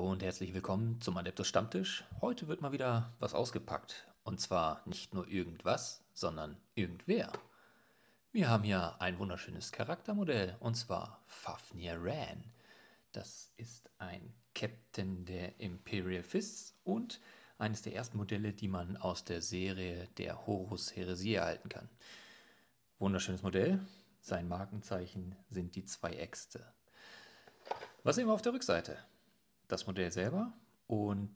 Hallo und herzlich willkommen zum Adeptus Stammtisch. Heute wird mal wieder was ausgepackt. Und zwar nicht nur irgendwas, sondern irgendwer. Wir haben hier ein wunderschönes Charaktermodell und zwar Fafnir Ran. Das ist ein Captain der Imperial Fists und eines der ersten Modelle, die man aus der Serie der Horus Heresie erhalten kann. Wunderschönes Modell. Sein Markenzeichen sind die zwei Äxte. Was sehen wir auf der Rückseite? Das Modell selber und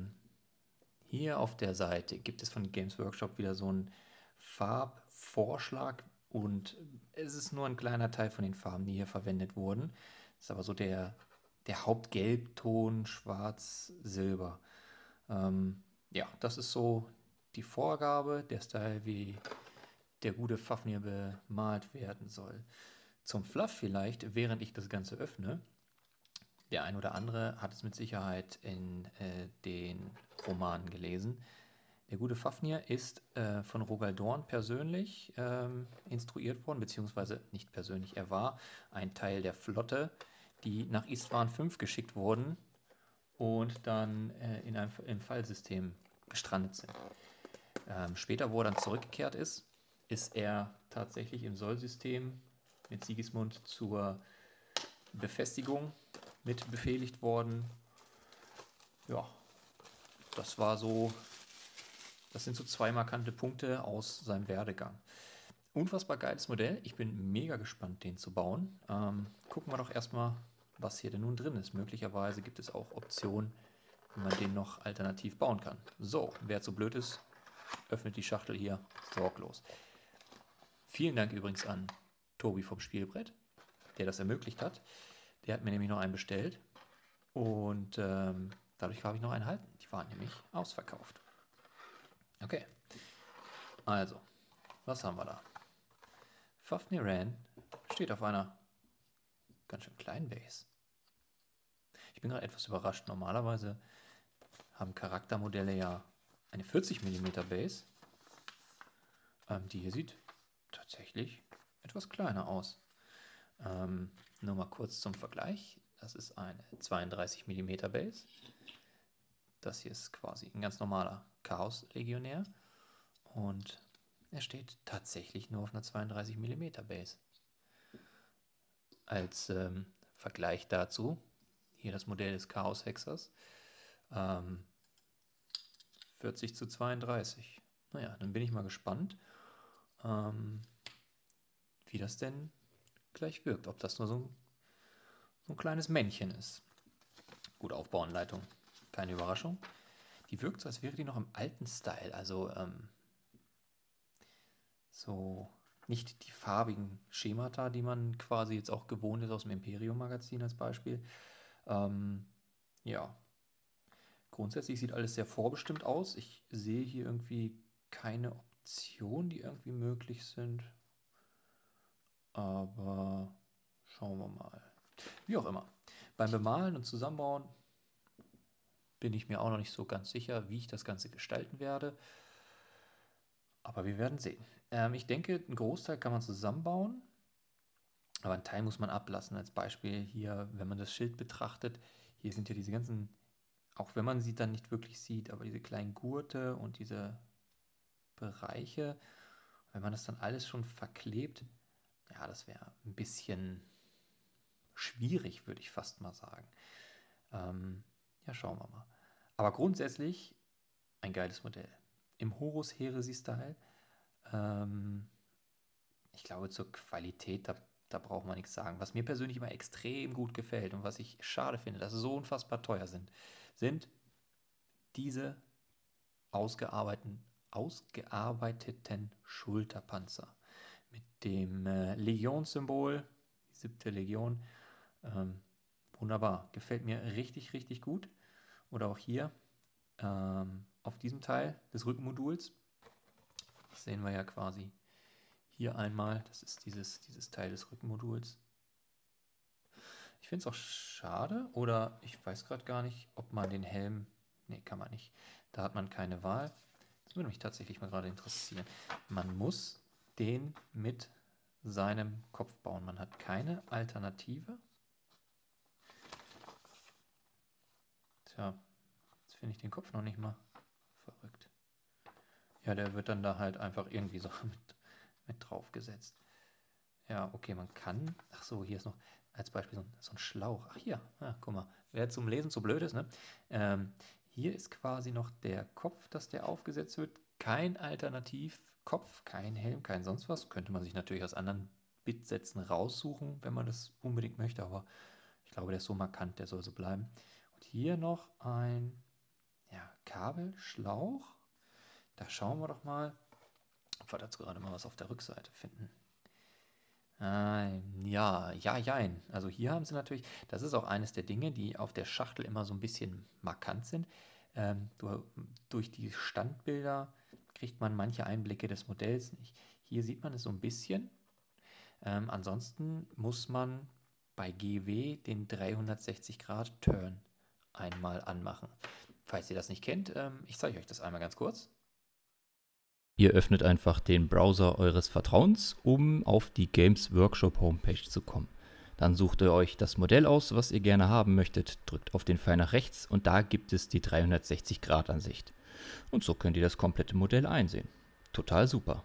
hier auf der Seite gibt es von Games Workshop wieder so einen Farbvorschlag und es ist nur ein kleiner Teil von den Farben, die hier verwendet wurden. Das ist aber so der Hauptgelbton, Schwarz, Silber. Ja, das ist so die Vorgabe, der Style, wie der gute Fafnir bemalt werden soll. Zum Fluff vielleicht, während ich das Ganze öffne. Der ein oder andere hat es mit Sicherheit in den Romanen gelesen. Der gute Fafnir ist von Rogal Dorn persönlich instruiert worden, beziehungsweise nicht persönlich, er war ein Teil der Flotte, die nach Istvan 5 geschickt wurden und dann im Fallsystem gestrandet sind. Später, wo er dann zurückgekehrt ist, ist er tatsächlich im Soll-System mit Sigismund zur Befestigung mit befehligt worden. Ja, das war so, das sind so zwei markante Punkte aus seinem Werdegang. Unfassbar geiles Modell. Ich bin mega gespannt, den zu bauen. Gucken wir doch erstmal, was hier denn nun drin ist. Möglicherweise gibt es auch Optionen, wie man den noch alternativ bauen kann. So, wer zu blöd ist, öffnet die Schachtel hier sorglos. Vielen Dank übrigens an Tobi vom Spielbrett, der das ermöglicht hat. Der hat mir nämlich noch einen bestellt und dadurch habe ich noch einen erhalten. Die waren nämlich ausverkauft. Okay, also, was haben wir da? Fafnir Ran steht auf einer ganz schön kleinen Base. Ich bin gerade etwas überrascht. Normalerweise haben Charaktermodelle ja eine 40 mm Base. Die hier sieht tatsächlich etwas kleiner aus. Nur mal kurz zum Vergleich. Das ist eine 32 mm Base. Das hier ist quasi ein ganz normaler Chaos-Legionär. Und er steht tatsächlich nur auf einer 32 mm Base. Als Vergleich dazu, hier das Modell des Chaos-Hexers, 40 zu 32. Naja, dann bin ich mal gespannt, wie das denn gleich wirkt. Ob das nur so ein kleines Männchen ist. Gute Aufbauanleitung, keine Überraschung. Die wirkt so, als wäre die noch im alten Style, also so nicht die farbigen Schemata, die man quasi jetzt auch gewohnt ist aus dem Imperium-Magazin als Beispiel. Ja, grundsätzlich sieht alles sehr vorbestimmt aus. Ich sehe hier irgendwie keine Optionen, die irgendwie möglich sind. Aber schauen wir mal. Wie auch immer. Beim Bemalen und Zusammenbauen bin ich mir auch noch nicht so ganz sicher, wie ich das Ganze gestalten werde. Aber wir werden sehen. Ich denke, einen Großteil kann man zusammenbauen, aber einen Teil muss man ablassen. Als Beispiel hier, wenn man das Schild betrachtet, hier sind ja diese ganzen, auch wenn man sie dann nicht wirklich sieht, aber diese kleinen Gurte und diese Bereiche, wenn man das dann alles schon verklebt, ja, das wäre ein bisschen schwierig, würde ich fast mal sagen. Ja, schauen wir mal. Aber grundsätzlich ein geiles Modell. Im Horus Heresy-Style. Ich glaube, zur Qualität, da braucht man nichts sagen. Was mir persönlich immer extrem gut gefällt und was ich schade finde, dass sie so unfassbar teuer sind diese ausgearbeiteten Schulterpanzer mit dem Legionssymbol, die 7. Legion. Wunderbar, gefällt mir richtig, richtig gut. Oder auch hier auf diesem Teil des Rückenmoduls. Das sehen wir ja quasi hier einmal. Das ist dieses Teil des Rückenmoduls. Ich finde es auch schade, oder ich weiß gerade gar nicht, ob man den Helm. Ne, kann man nicht. Da hat man keine Wahl. Das würde mich tatsächlich mal gerade interessieren. Man muss den mit seinem Kopf bauen. Man hat keine Alternative. Tja, jetzt finde ich den Kopf noch nicht mal. Verrückt. Ja, der wird dann da halt einfach irgendwie so mit drauf gesetzt. Ja, okay, man kann. Ach so, hier ist noch als Beispiel so ein Schlauch. Ach hier, guck mal. Wer zum Lesen zu blöd ist, ne? Hier ist quasi noch der Kopf, dass der aufgesetzt wird. Kein Alternativkopf, kein Helm, kein sonst was. Könnte man sich natürlich aus anderen Bitsätzen raussuchen, wenn man das unbedingt möchte, aber ich glaube, der ist so markant, der soll so bleiben. Und hier noch ein Kabelschlauch. Da schauen wir doch mal, ob wir dazu gerade mal was auf der Rückseite finden. Jein. Also hier haben sie natürlich, das ist auch eines der Dinge, die auf der Schachtel immer so ein bisschen markant sind. Durch die Standbilder kriegt man manche Einblicke des Modells nicht. Hier sieht man es so ein bisschen. Ansonsten muss man bei GW den 360-Grad-Turn einmal anmachen. Falls ihr das nicht kennt, ich zeige euch das einmal ganz kurz. Ihr öffnet einfach den Browser eures Vertrauens, um auf die Games Workshop Homepage zu kommen. Dann sucht ihr euch das Modell aus, was ihr gerne haben möchtet, drückt auf den Pfeil nach rechts und da gibt es die 360-Grad-Ansicht. Und so könnt ihr das komplette Modell einsehen. Total super.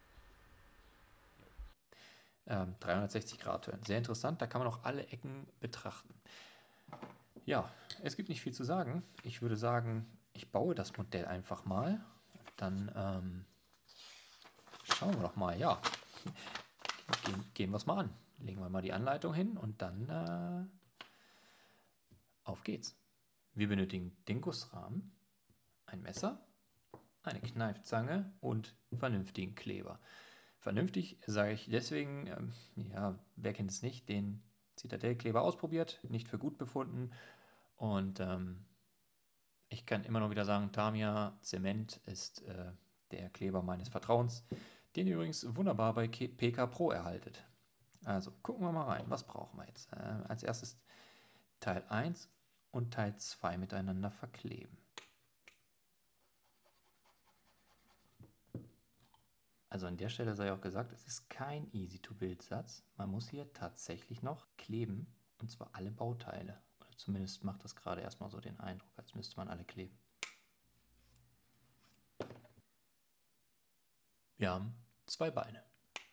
360 Grad Turn. Sehr interessant, da kann man auch alle Ecken betrachten. Ja, es gibt nicht viel zu sagen. Ich würde sagen, ich baue das Modell einfach mal. Dann schauen wir doch mal. Ja, gehen wir es mal an. Legen wir mal die Anleitung hin und dann auf geht's. Wir benötigen den Gussrahmen, ein Messer, eine Kneifzange und vernünftigen Kleber. Vernünftig sage ich deswegen, wer kennt es nicht, den Zitadellkleber ausprobiert, nicht für gut befunden und ich kann immer noch wieder sagen, Tamiya Zement ist der Kleber meines Vertrauens, den ihr übrigens wunderbar bei PK Pro erhaltet. Also gucken wir mal rein, was brauchen wir jetzt? Als erstes Teil 1 und Teil 2 miteinander verkleben. Also an der Stelle sei auch gesagt, es ist kein Easy-to-Build-Satz. Man muss hier tatsächlich noch kleben, und zwar alle Bauteile. Oder zumindest macht das gerade erstmal so den Eindruck, als müsste man alle kleben. Wir haben 2 Beine.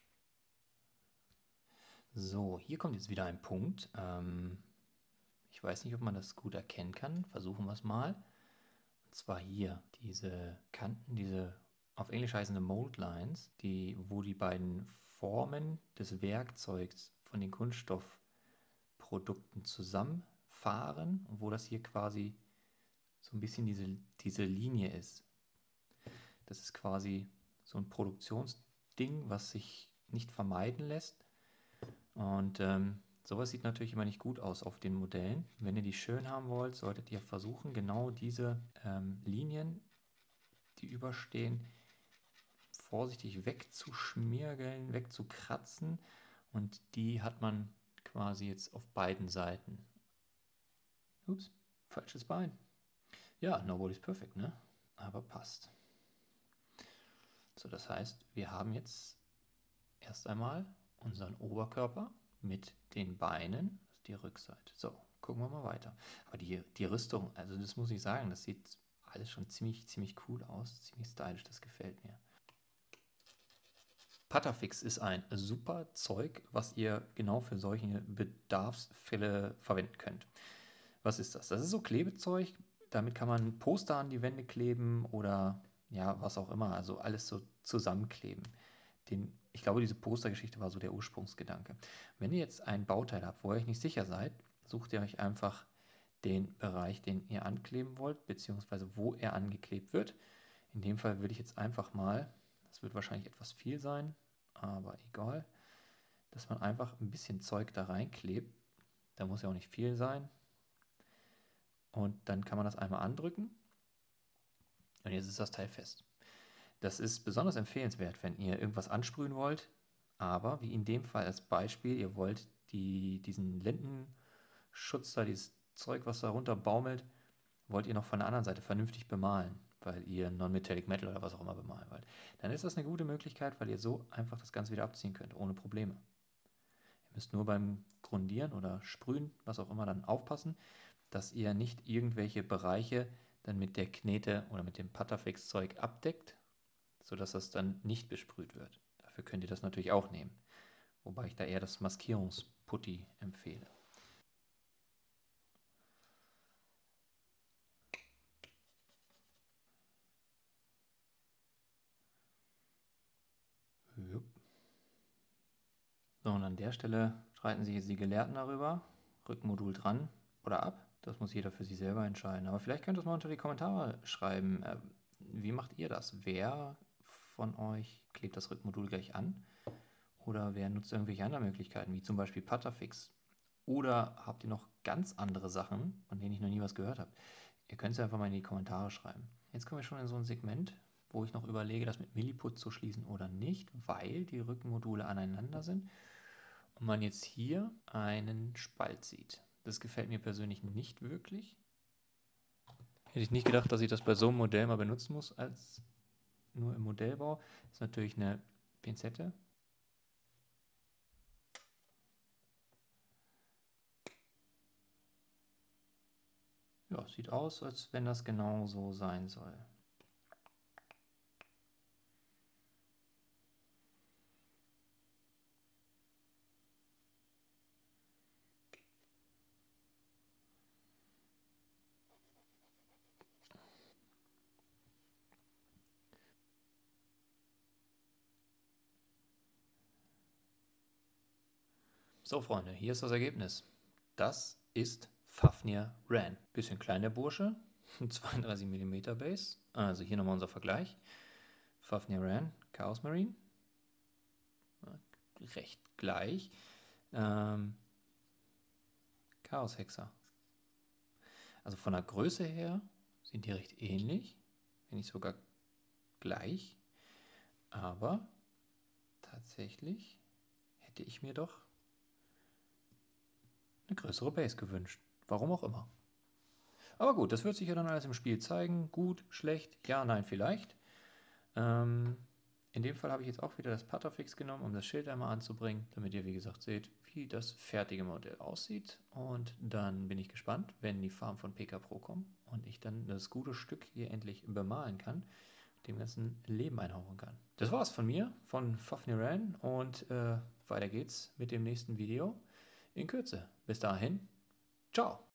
So, hier kommt jetzt wieder ein Punkt. Ich weiß nicht, ob man das gut erkennen kann. Versuchen wir es mal. Und zwar hier, diese Kanten, diese auf Englisch heißende Mold Lines, wo die beiden Formen des Werkzeugs von den Kunststoffprodukten zusammenfahren und wo das hier quasi so ein bisschen diese Linie ist. Das ist quasi so ein Produktionsding, was sich nicht vermeiden lässt. Und sowas sieht natürlich immer nicht gut aus auf den Modellen. Wenn ihr die schön haben wollt, solltet ihr versuchen, genau diese Linien, die überstehen, vorsichtig wegzuschmirgeln, wegzukratzen. Und die hat man quasi jetzt auf beiden Seiten. Ups, falsches Bein. Ja, nobody's perfect, ne? Aber passt. So, das heißt, wir haben jetzt erst einmal unseren Oberkörper mit den Beinen, das ist die Rückseite. So, gucken wir mal weiter. Aber die Rüstung, also das muss ich sagen, das sieht alles schon ziemlich cool aus, ziemlich stylisch, das gefällt mir. Patafix ist ein super Zeug, was ihr genau für solche Bedarfsfälle verwenden könnt. Was ist das? Das ist so Klebezeug, damit kann man Poster an die Wände kleben oder ja, was auch immer, also alles so zusammenkleben. Ich glaube, diese Postergeschichte war so der Ursprungsgedanke. Wenn ihr jetzt ein Bauteil habt, wo ihr euch nicht sicher seid, sucht ihr euch einfach den Bereich, den ihr ankleben wollt, beziehungsweise wo er angeklebt wird. In dem Fall würde ich jetzt einfach mal, das wird wahrscheinlich etwas viel sein, aber egal, dass man einfach ein bisschen Zeug da reinklebt. Da muss ja auch nicht viel sein. Und dann kann man das einmal andrücken und jetzt ist das Teil fest. Das ist besonders empfehlenswert, wenn ihr irgendwas ansprühen wollt, aber wie in dem Fall als Beispiel, ihr wollt diesen Lendenschutz da, dieses Zeug, was da runter baumelt, wollt ihr noch von der anderen Seite vernünftig bemalen, weil ihr Non-Metallic Metal oder was auch immer bemalen wollt. Dann ist das eine gute Möglichkeit, weil ihr so einfach das Ganze wieder abziehen könnt, ohne Probleme. Ihr müsst nur beim Grundieren oder Sprühen, was auch immer, dann aufpassen, dass ihr nicht irgendwelche Bereiche dann mit der Knete oder mit dem Patafix-Zeug abdeckt, sodass das dann nicht besprüht wird. Dafür könnt ihr das natürlich auch nehmen. Wobei ich da eher das Maskierungsputty empfehle. Jupp. So, und an der Stelle streiten sich jetzt die Gelehrten darüber. Rückenmodul dran oder ab. Das muss jeder für sich selber entscheiden. Aber vielleicht könnt ihr es mal unter die Kommentare schreiben. Wie macht ihr das? Wer von euch klebt das Rückenmodul gleich an? Oder wer nutzt irgendwelche anderen Möglichkeiten, wie zum Beispiel Patafix? Oder habt ihr noch ganz andere Sachen, von denen ich noch nie was gehört habe? Ihr könnt es einfach mal in die Kommentare schreiben. Jetzt kommen wir schon in so ein Segment, wo ich noch überlege, das mit Milliput zu schließen oder nicht, weil die Rückenmodule aneinander sind und man jetzt hier einen Spalt sieht. Das gefällt mir persönlich nicht wirklich. Hätte ich nicht gedacht, dass ich das bei so einem Modell mal benutzen muss, als nur im Modellbau. Das ist natürlich eine Pinzette. Ja, sieht aus, als wenn das genau so sein soll. So, Freunde, hier ist das Ergebnis. Das ist Fafnir Ran. Bisschen kleiner Bursche, 32 mm Base. Also hier nochmal unser Vergleich. Fafnir Ran, Chaos Marine. Recht gleich. Chaos Hexer. Also von der Größe her sind die recht ähnlich, wenn nicht sogar gleich. Aber tatsächlich hätte ich mir doch eine größere Base gewünscht. Warum auch immer. Aber gut, das wird sich ja dann alles im Spiel zeigen. Gut, schlecht, ja, nein, vielleicht. In dem Fall habe ich jetzt auch wieder das Patafix genommen, um das Schild einmal anzubringen, damit ihr, wie gesagt, seht, wie das fertige Modell aussieht. Und dann bin ich gespannt, wenn die Farben von PK Pro kommen und ich dann das gute Stück hier endlich bemalen kann, dem ganzen Leben einhauchen kann. Das war's von mir, von Fafnir Ran, und weiter geht's mit dem nächsten Video in Kürze. Bis dahin, ciao!